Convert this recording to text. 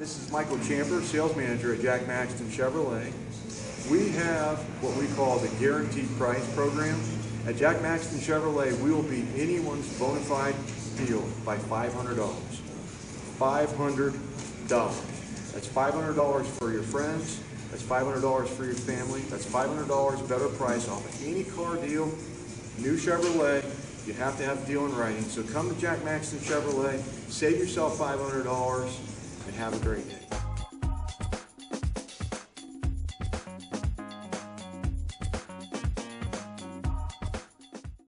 This is Michael Champer, sales manager at Jack Maxton Chevrolet. We have what we call the guaranteed price program. At Jack Maxton Chevrolet, we will beat anyone's bona fide deal by $500. $500. That's $500 for your friends. That's $500 for your family. That's $500 better price off of any car deal. New Chevrolet, you have to have the deal in writing. So come to Jack Maxton Chevrolet, save yourself $500, and have a great day.